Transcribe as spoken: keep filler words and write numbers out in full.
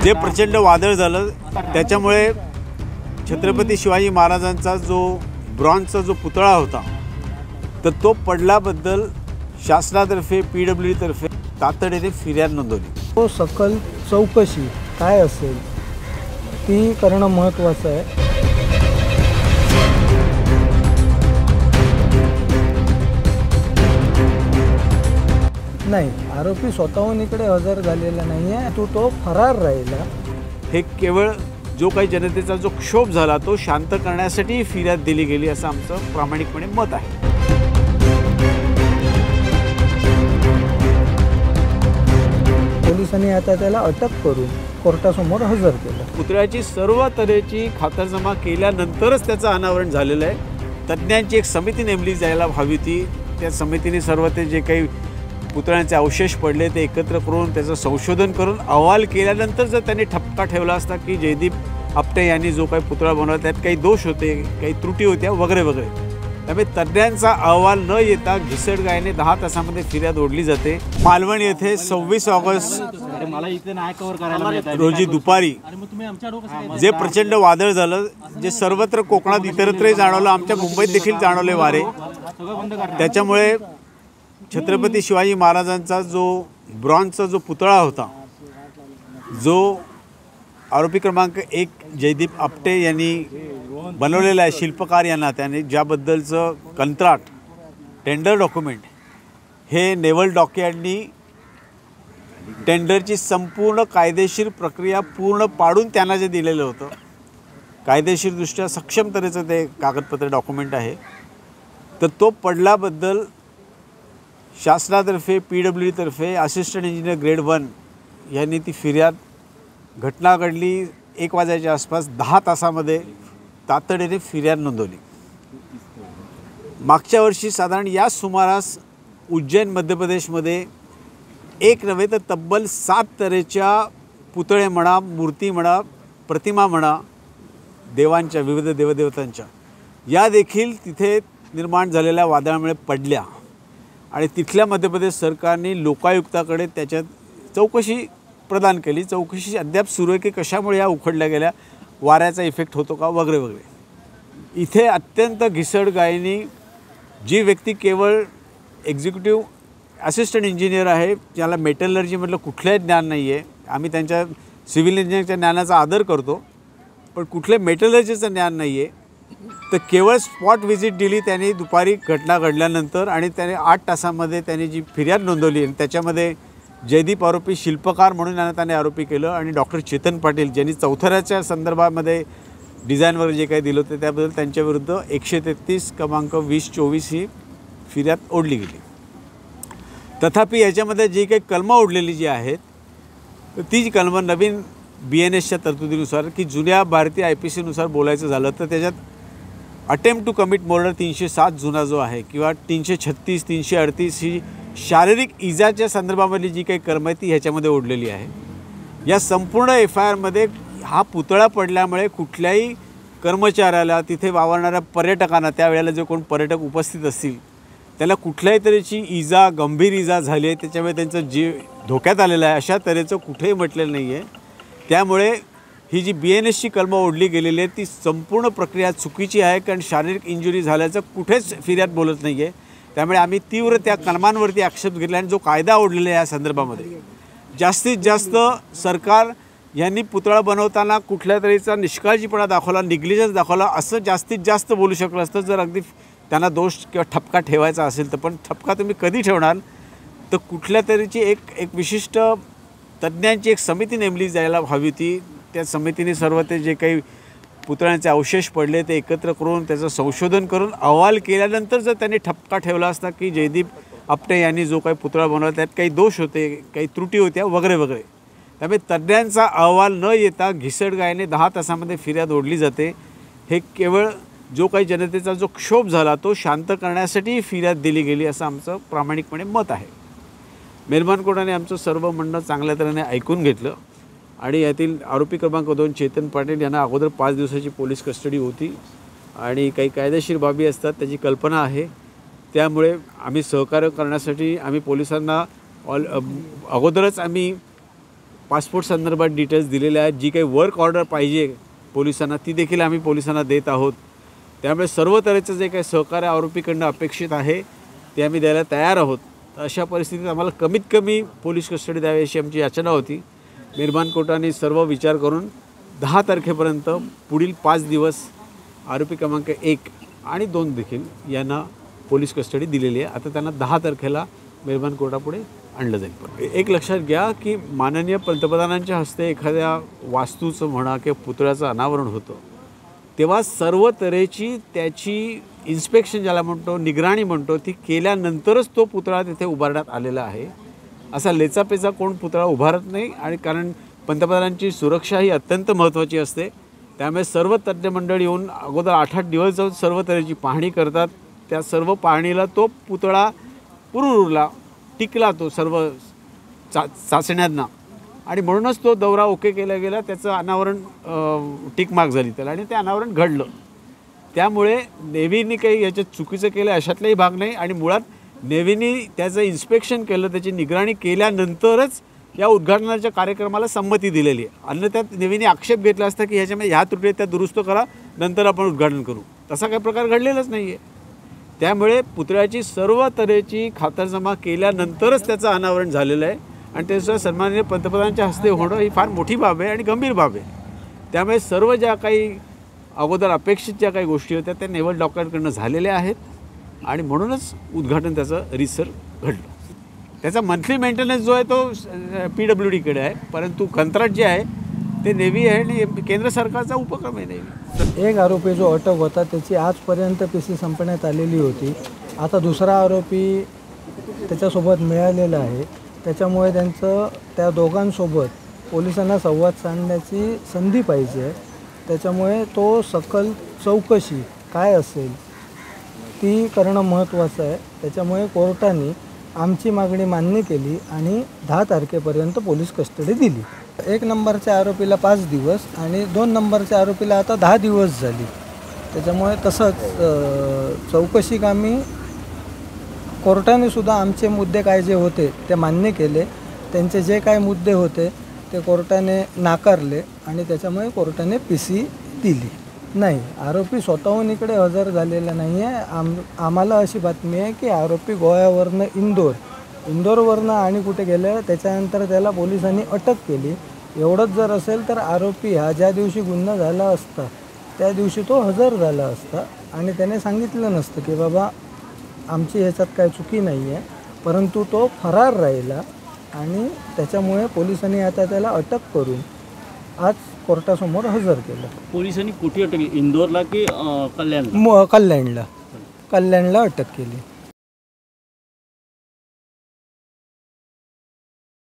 जे प्रचंड वादळ झालं त्याच्यामुळे छत्रपती शिवाजी महाराजांचा जो ब्रॉन्झचा जो पुतळा होता तर तो पडल्याबद्दल शासनातर्फे पी डब्ल्यू डी तर्फे तातडीने फिर्याद नोंदवली। तो सकल चौकशी काय असेल ती करणं महत्त्वाचं आहे। नाही, आरोपी स्वतःहून इकडे हजर झालेला नाही आहे, तो तो फरार राहिला। हे केवळ जो काही जनतेचा जो क्षोभ झाला तो शांत करण्यासाठी फिर्याद दिली गेली असं आमचं प्रामाणिकपणे मत आहे। पोलिसांनी आता त्याला अटक करून कोर्टासमोर हजर केलं। पुतळ्याची सर्व तऱ्हेची खातरजमा केल्यानंतरच त्याचं अनावरण झालेलं आहे। तज्ज्ञांची एक समिती नेमली जायला हवी होती। त्या समितीने सर्व ते जे काही पुतळ्यांचे अवशेष पडले ते एकत्र करून त्याचं संशोधन करून अहवाल केल्यानंतर जर त्यांनी ठपका ठेवला असता की जयदीप आपटे यांनी जो काही पुतळा बनवला त्यात काही दोष होते, काही त्रुटी होत्या वगैरे वगैरे, त्यामुळे तज्ज्ञांचा अहवाल न येता घिसडगायने दहा तासामध्ये फिर्याद ओढली जाते। मालवण येथे सव्वीस ऑगस्ट रोजी दुपारी जे प्रचंड वादळ झालं, जे सर्वत्र कोकणात इतरत्रही जाणवलं, आमच्या मुंबईत देखील जाणवले वारे, त्याच्यामुळे छत्रपती शिवाजी महाराजांचा जो ब्रॉन्झचा जो पुतळा होता जो आरोपी क्रमांक एक जयदीप आपटे यांनी बनवलेला आहे, शिल्पकार यांना त्याने ज्याबद्दलचं कंत्राट टेंडर डॉक्युमेंट हे नेव्हल डॉकयार्डनी टेंडरची संपूर्ण कायदेशीर प्रक्रिया पूर्ण पाडून त्यांना जे दिलेलं होतं, कायदेशीरदृष्ट्या सक्षम तऱ्हेचं ते कागदपत्र डॉक्युमेंट आहे, तर तो पडल्याबद्दल शासनातर्फे पी डब्ल्यू डी तर्फे असिस्टंट इंजिनियर ग्रेड वन यांनी ती फिर्याद घटना घडली एक वाजायच्या आसपास दहा तासामध्ये तातडीने फिर्याद नोंदवली। मागच्या वर्षी साधारण या सुमारास उज्जैन मध्य प्रदेशमध्ये एक नव्हे तर तब्बल सात तऱ्हेच्या पुतळे म्हणा, मूर्ती म्हणा, प्रतिमा म्हणा देवांच्या, विविध देवदेवतांच्या, या देखील तिथे निर्माण झालेल्या वादळामुळे पडल्या आणि तिथल्या मध्य प्रदेश सरकारने लोकायुक्ताकडे त्याच्यात चौकशी प्रदान केली। चौकशी अद्याप सुरू आहे की कशामुळे या उखडल्या गेल्या, वाऱ्याचा इफेक्ट होतो का वगैरे वगैरे। इथे अत्यंत घिसडगायीने जी व्यक्ती केवळ एक्झिक्युटिव्ह असिस्टंट इंजिनियर आहे, ज्याला मेटलर्जीमधलं कुठलंही ज्ञान नाही आहे, आम्ही त्यांच्या सिव्हिल इंजिनिअरिंगच्या ज्ञानाचा आदर करतो, पण कुठले मेटलर्जीचं ज्ञान नाही आहे, तर केवळ स्पॉट व्हिजिट दिली त्यांनी दुपारी घटना घडल्यानंतर आणि त्याने आठ तासामध्ये त्यांनी जी फिर्याद नोंदवली आणि त्याच्यामध्ये जयदीप आरोपी शिल्पकार म्हणून यांना त्याने आरोपी केलं आणि डॉक्टर चेतन पाटील ज्यांनी चौथऱ्याच्या संदर्भामध्ये डिझाईन वगैरे जे काही दिलं होतं त्याबद्दल त्यांच्याविरुद्ध एकशे तेहतीस क्रमांक वीस चोवीस ही फिर्याद ओढली गेली। तथापि याच्यामध्ये जी काही कलमं ओढलेली जी आहेत तर ती जी कलमं नवीन बी एन एसच्या तरतुदीनुसार की जुन्या भारतीय आय पी सीनुसार बोलायचं झालं तर त्याच्यात अटेम्प्ट टू कमिट मर्डर तीनशे सात जुना जो आहे किंवा तीनशे छत्तीस तीनशे अडतीस ही शारीरिक इजाच्या संदर्भामधली जी काही कलम आहे ती ह्याच्यामध्ये ओढलेली आहे। या संपूर्ण एफ आय आरमध्ये हा पुतळा पडल्यामुळे कुठल्याही कर्मचाऱ्याला, तिथे वावरणाऱ्या पर्यटकांना, त्यावेळेला जे कोण पर्यटक उपस्थित असतील त्याला कुठल्याही तऱ्हेची इजा, गंभीर इजा झाली आहे, त्याच्यामुळे त्यांचं जीव धोक्यात आलेला आहे अशा तऱ्हेचं कुठेही म्हटलेलं नाही आहे। त्यामुळे ही जी बी एन एसची कलमं ओढली गेलेली आहे ती संपूर्ण प्रक्रिया चुकीची आहे, कारण शारीरिक इंजुरी झाल्याचं कुठेच फिर्याद बोलत नाही आहे। त्यामुळे आम्ही तीव्र त्या कलमांवरती आक्षेप घेतला आणि जो कायदा ओढलेला आहे या संदर्भामध्ये जास्तीत जास्त सरकार यांनी पुतळा बनवताना कुठल्या तऱ्हेचा निष्काळजीपणा दाखवला, निग्लिजन्स दाखवला असं जास्तीत जास्त बोलू शकलं असतं जर अगदी त्यांना दोष किंवा ठपका ठेवायचा असेल तर। पण ठपका तुम्ही कधी ठेवणार, तर कुठल्या तऱ्हेची एक एक विशिष्ट तज्ज्ञांची एक समिती नेमली जायला हवी होती। त्या समितीने सर्व ते जे काही पुतळ्यांचे अवशेष पडले ते एकत्र करून त्याचं संशोधन करून अहवाल केल्यानंतर जर त्यांनी ठपका ठेवला असता की जयदीप आपटे यांनी जो काही पुतळा बनवला त्यात काही दोष होते, काही त्रुटी होत्या वगैरे वगैरे, त्यामुळे तज्ज्ञांचा अहवाल न येता घिसडगायीने दहा तासामध्ये फिर्याद ओढली जाते। हे केवळ जो काही जनतेचा जो क्षोभ झाला तो शांत करण्यासाठी फिर्याद दिली गेली असं आमचं प्रामाणिकपणे मत आहे। मेहरबान कोर्टाने आमचं सर्व म्हणणं चांगल्या तऱ्हेने ऐकून घेतलं आणि यातील आरोपी क्रमांक दोन चेतन पाटील यांना अगोदर पाच दिवसाची पोलीस कस्टडी होती आणि काही कायदेशीर बाबी असतात त्याची कल्पना आहे, त्यामुळे आम्ही सहकार्य करण्यासाठी आम्ही पोलिसांना ऑल अगोदरच आम्ही पासपोर्ट संदर्भात डिटेल्स दिलेल्या आहेत. जी काही वर्क ऑर्डर पाहिजे पोलिसांना ती देखील आम्ही पोलिसांना देत आहोत. त्यामुळे सर्व तऱ्हेचं जे काही सहकार्य आरोपीकडनं अपेक्षित आहे ते आम्ही द्यायला तयार आहोत. अशा परिस्थितीत आम्हाला कमीत कमी पोलीस कस्टडी द्यावी अशी आमची याचना होती. मेहरबान कोर्टाने सर्व विचार करून दहा तारखेपर्यंत पुढील पाच दिवस आरोपी क्रमांक एक आणि दोन देखील यांना पोलीस कस्टडी दिलेली आहे. आता त्यांना दहा तारखेला मेहरबान कोर्टापुढे आणलं जाईल. पण एक लक्षात घ्या की माननीय पंतप्रधानांच्या हस्ते एखाद्या वास्तूचं म्हणा किंवा पुतळ्याचं अनावरण होतं तेव्हा सर्व तऱ्हेची त्याची इन्स्पेक्शन ज्याला म्हणतो, निगराणी म्हणतो, ती केल्यानंतरच तो पुतळा तिथे उभारण्यात आलेला आहे. असा लेचापेचा कोण पुतळा उभारत नाही. आणि कारण पंतप्रधानांची सुरक्षा ही अत्यंत महत्त्वाची असते. त्यामुळे सर्व तज्ज्ञ मंडळी येऊन अगोदर आठ आठ दिवस जाऊन सर्व तऱ्हेची पाहणी करतात. त्या सर्व पाहणीला तो पुतळा पुरुरला टिकला, तो सर्व चा चाचण्यांना, आणि म्हणूनच तो दौरा ओके केला गेला. त्याचं अनावरण टिकमार्क झाली त्याला आणि ते अनावरण घडलं. त्यामुळे नेव्हीने काही याच्यात चुकीचं केलं अशातलाही भाग नाही. आणि मुळात नेव्हीने त्याचं इन्स्पेक्शन केलं, त्याची निगराणी केल्यानंतरच या उद्घाटनाच्या कार्यक्रमाला संमती दिलेली आहे. अन्यथा नेव्हीने आक्षेप घेतला असता की ह्याच्यामध्ये ह्या त्रुटी त्या दुरुस्त करा, नंतर आपण उद्घाटन करू. तसा काही प्रकार घडलेलाच नाही आहे. त्यामुळे पुतळ्याची सर्व तऱ्हेची खातरजमा केल्यानंतरच त्याचं अनावरण झालेलं आहे. आणि त्याचं सन्माननीय पंतप्रधानांच्या हस्ते होणं ही फार मोठी बाब आहे आणि गंभीर बाब आहे. त्यामुळे सर्व ज्या काही अगोदर अपेक्षित ज्या काही गोष्टी होत्या त्या नेव्हल डॉक्टरांकडून झालेल्या आहेत आणि म्हणूनच उद्घाटन त्याचं रीतसर घडलं. त्याचा मंथली मेंटेनन्स जो आहे तो पी डब्ल्यू डीकडे आहे, परंतु कंत्राट जे आहे ते नेव्ही आहे आणि केंद्र सरकारचा उपक्रम आहे नेव्ही. एक आरोपी जो अटक होता त्याची आजपर्यंत पी सी संपण्यात आलेली होती. आता दुसरा आरोपी त्याच्यासोबत मिळालेला आहे. त्याच्यामुळे त्यांचं त्या दोघांसोबत पोलिसांना संवाद साधण्याची संधी पाहिजे. त्याच्यामुळे तो सकल चौकशी काय असेल ती करणं महत्त्वाचं आहे. त्याच्यामुळे कोर्टाने आमची मागणी मान्य केली आणि दहा तारखेपर्यंत पोलीस कस्टडी दिली. एक नंबरच्या आरोपीला पाच दिवस आणि दोन नंबरच्या आरोपीला आता दहा दिवस झाली. त्याच्यामुळे तसंच चौकशी कामी कोर्टाने सुद्धा आमचे मुद्दे काय जे होते ते मान्य केले. त्यांचे जे काय मुद्दे होते ते कोर्टाने नाकारले आणि त्याच्यामुळे कोर्टाने पी सी दिली. नाही, आरोपी स्वतःहून इकडे हजर झालेला नाही आहे. आम आम्हाला अशी बातमी आहे की आरोपी गोव्यावरनं इंदोर इंदोरवरनं आणि कुठे गेलं, त्याच्यानंतर त्याला पोलिसांनी अटक केली. एवढंच जर असेल तर आरोपी हा ज्या दिवशी गुन्हा झाला असता त्या दिवशी तो हजर झाला असता आणि त्याने सांगितलं नसतं की बाबा आमची ह्याच्यात काय चुकी नाही आहे. परंतु तो फरार राहिला आणि त्याच्यामुळे पोलिसांनी आता त्याला अटक करून आज कोर्टासमोर हजर केलं. पोलिसांनी कुठे अटक केली, इंदोरला की कल्याण? कल्याणला कल्याणला अटक केली.